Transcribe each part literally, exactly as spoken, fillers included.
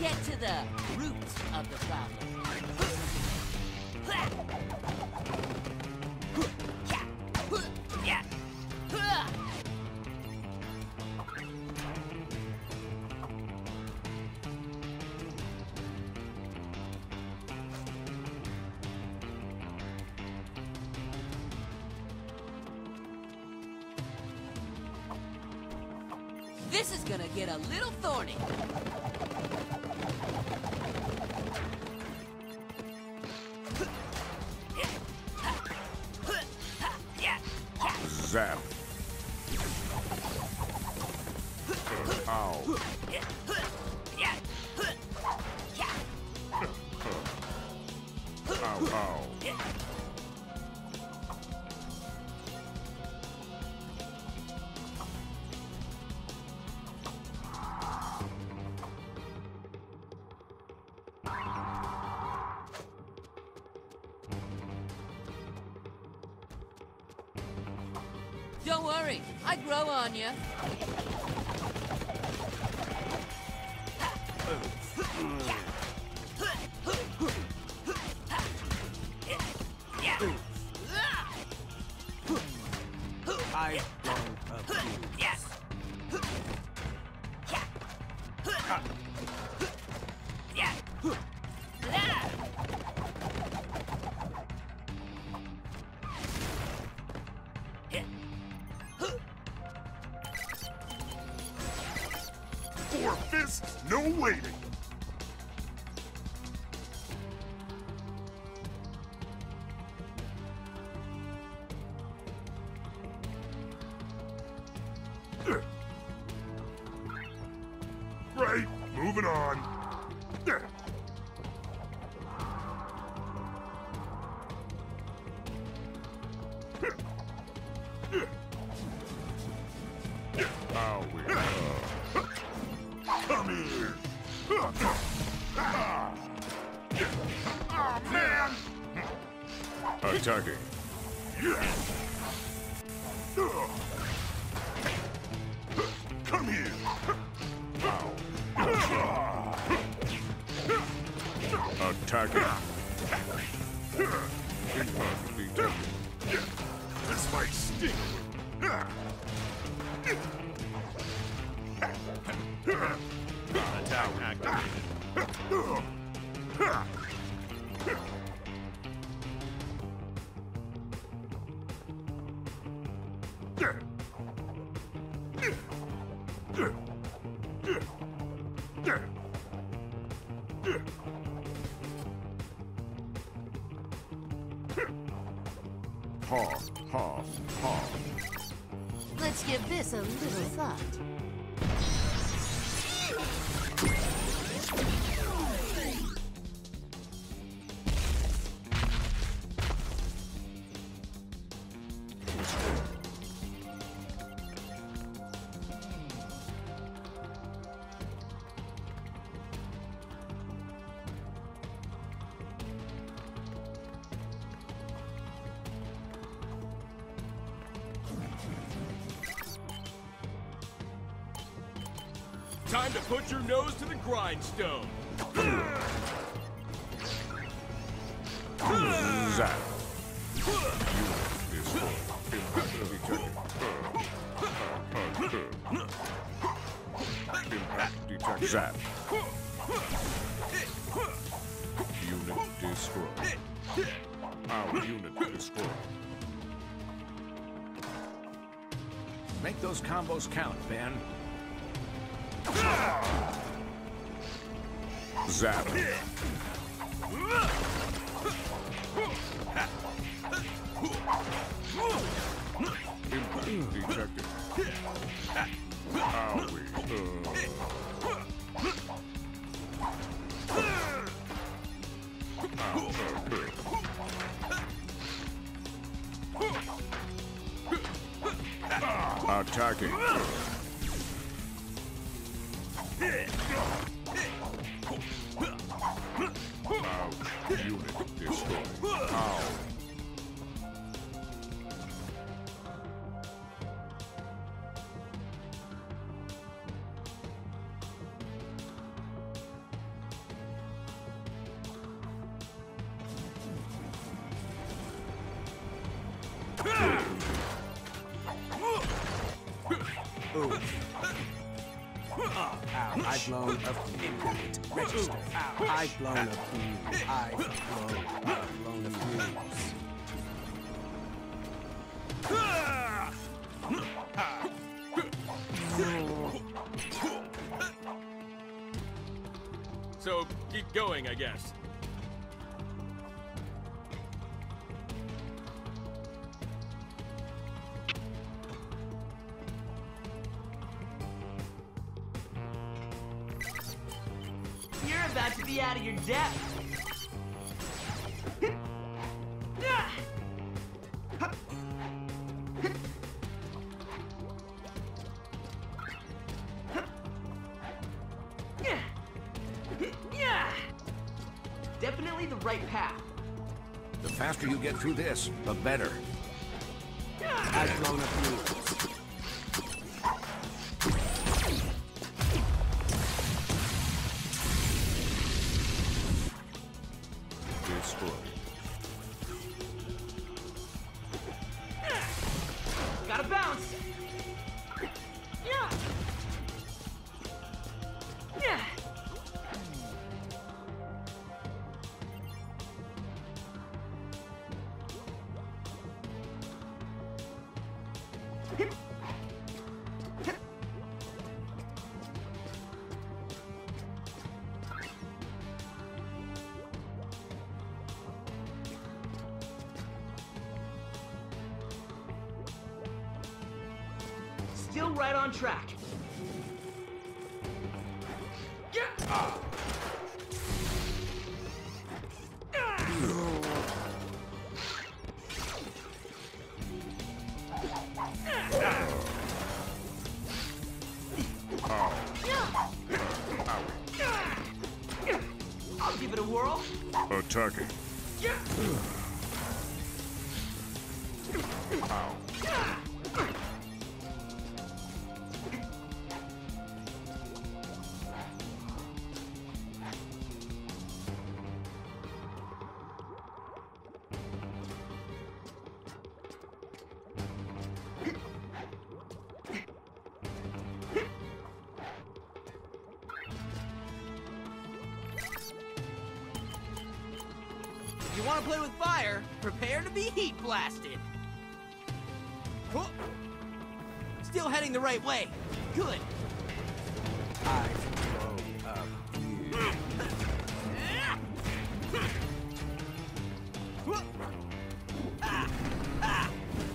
get to the root of the problem. This is gonna get a little thorny. Zap. Ow. Ow, ow. Don't worry, I grow on you. I don't approve. Yes. Four fists, no waiting. Right, moving on. Oh, we uh, come here. Oh, man. Attacking. Come here. Attacking. This might sting. Attack activated. Ha, ha, ha. Let's give this a little thought. Time to put your nose to the grindstone. Zap. Impact detected. Zap. Unit destroyed. Our unit destroyed. Make those combos count, Ben. Zap. Impact detected. Owie. Uh, Attacking. Ouch. Unit destroyed. Ow. Ooh. Ow. I've blown a fuse. Register. Ow. I've blown a fuse. I've blown, I've blown a fuse. So, keep going, I guess. You're about to be out of your depth. Definitely the right path. The faster you get through this, the better. I've blown a fuse. Destroyed. Gotta bounce. Yeah. Yeah. Still right on track. Yeah. Ah. I'll give it a whirl. Attacking. Yeah. Ow. If you want to play with fire, prepare to be heat blasted. Whoa. Still heading the right way. Good. I've blown a fuse. Ah, ah.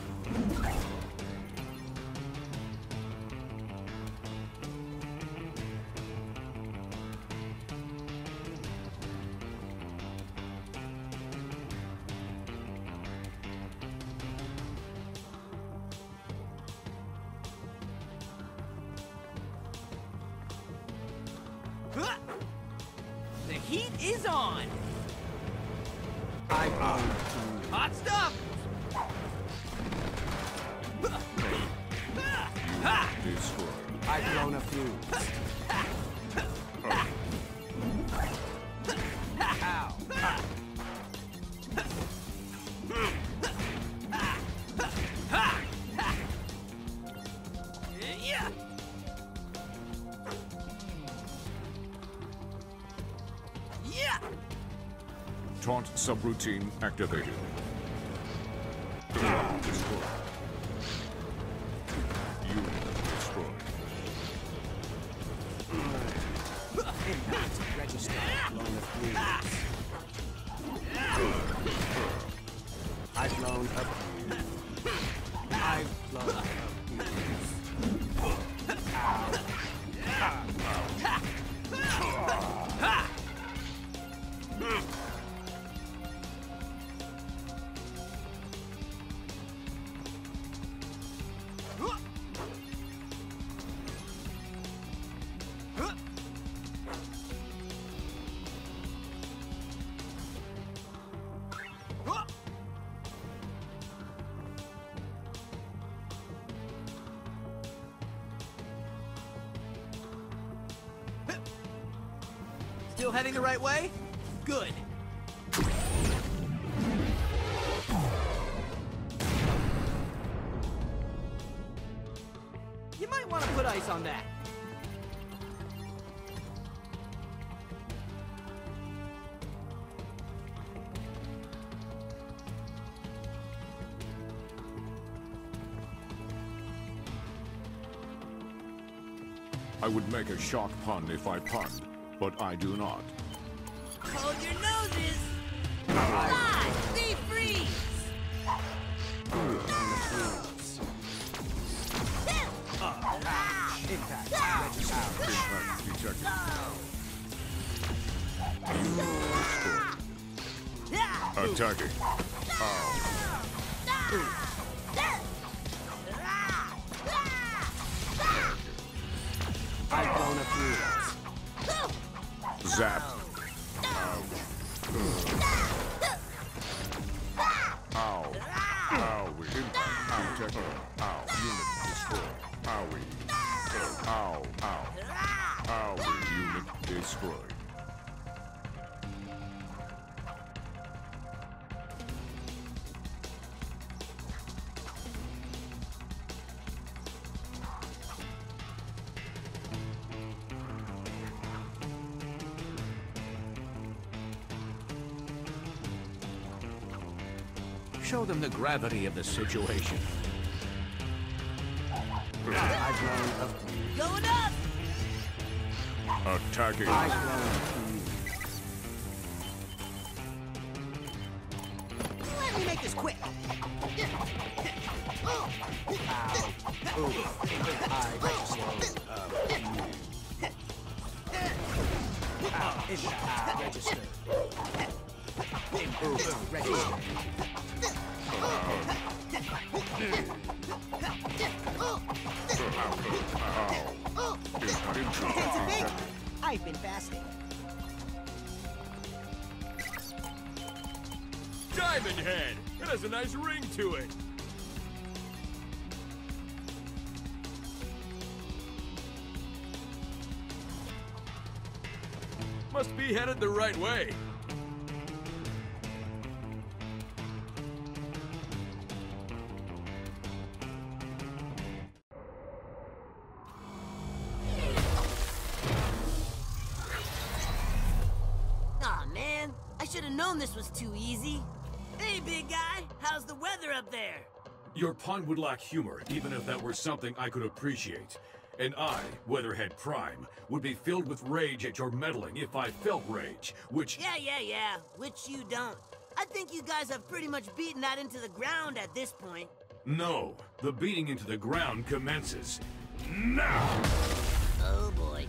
The heat is on. I've blown a fuse. Hot stuff. Destroyed. I've blown a fuse. Ow. Yeah. Yeah. Taunt subroutine activated. Destroyed. Unit destroyed. Impact. Register. Blown a fuse. I've blown a fuse. I've blown a fuse. Ow. Still heading the right way? Good. You might want want to put ice on that. I would make a shark pun if I punned, but I do not. Hold your noses! Fly! Be freeze! Impact. Impact detected. Attacking. Ow. I've blown a fuse. Zap. Ow. Owie. Impact. I'm taking. Ow. Unit destroyed. Owie. Ow. Ow. Owie. Unit destroyed. Show them the gravity of the situation. I've blown a fuse. Going up! Attacking. I've blown a fuse. Let me make this quick. Ow. Ooh. I just blown a fuse. Ow. Impact registered. Impact registered. I've been fasting. Diamond Head! It has a nice ring to it. Must be headed the right way. Aw, man. I should have known this was too easy. Hey, big guy. How's the weather up there? Your pun would lack humor, even if that were something I could appreciate. And I, Weatherhead Prime, would be filled with rage at your meddling if I felt rage, which... Yeah, yeah, yeah. Which you don't. I think you guys have pretty much beaten that into the ground at this point. No, the beating into the ground commences now! Oh, boy.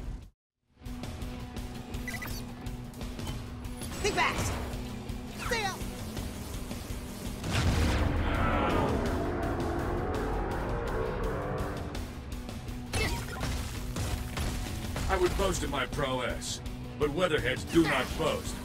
Think fast! Stay up! I would boast of my prowess, but weatherheads do not boast.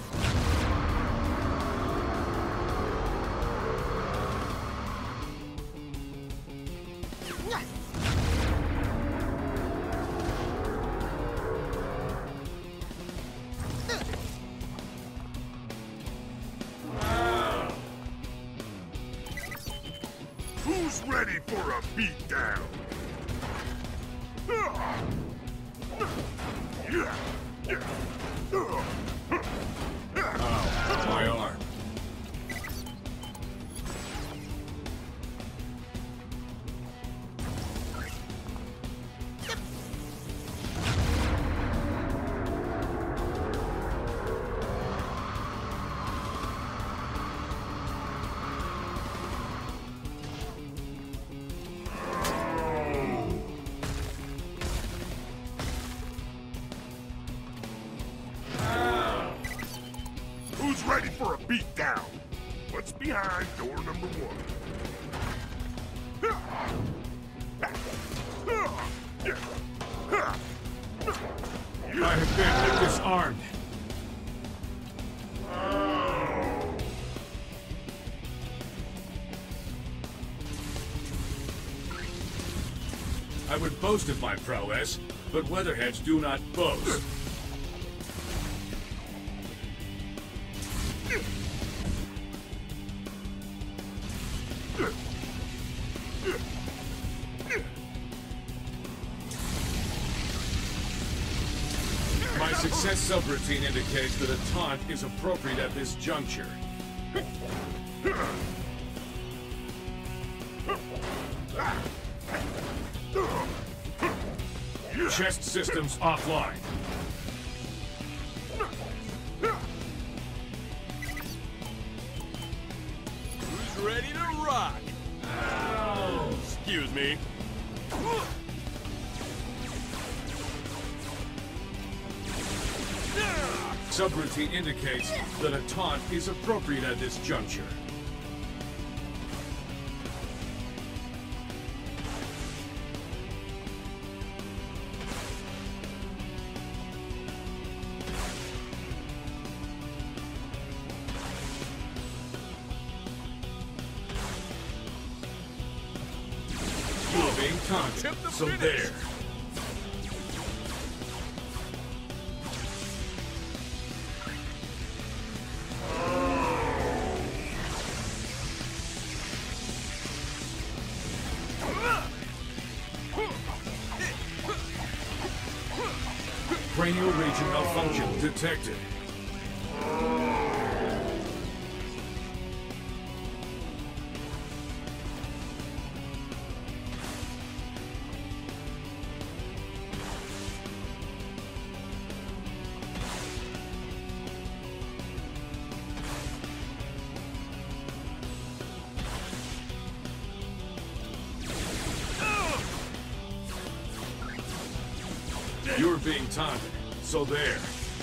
Who's ready for a beatdown? Ow, my arm. Who's ready for a beatdown? What's behind door number one? I have been disarmed. I would boast of my prowess, but weatherheads do not boast. Access subroutine indicates that a taunt is appropriate at this juncture. Chest systems offline. Who's ready to rock? Excuse me. Subroutine indicates that a taunt is appropriate at this juncture. You're being taunted, so there. Cranial region malfunction detected. You're being taunted, so there.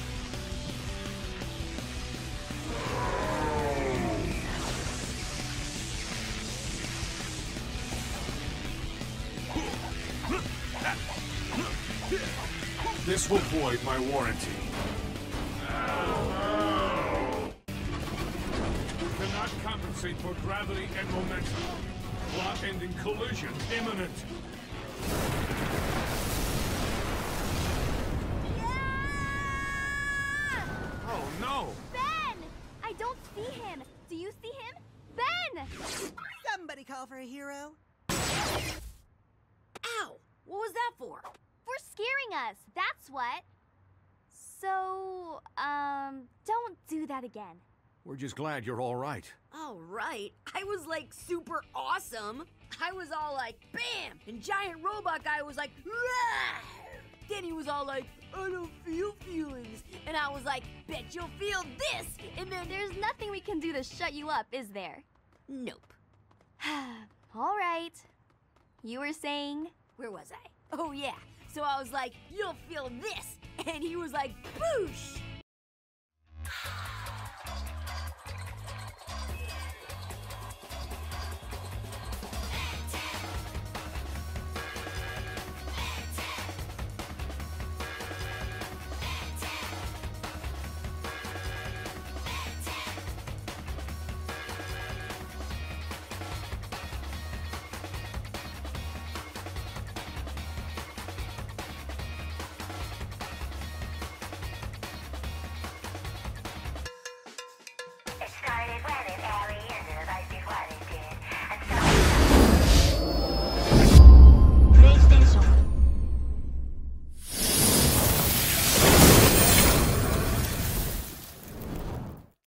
This will void my warranty. Cannot compensate for gravity and momentum. Plot-ending collision imminent. Oh no! Ben! I don't see him. Do you see him? Ben! Somebody call for a hero. Ow! What was that for? For scaring us, that's what. So, um, don't do that again. We're just glad you're all right. All right. I was like super awesome. I was all like, bam! And giant robot guy was like, Rawr! Then he was all like, I don't feel feelings. And I was like, bet you'll feel this. And then There's nothing we can do to shut you up, is there? nope. All right. You were saying? Where was I? Oh yeah. So I was like, you'll feel this. And he was like, boosh!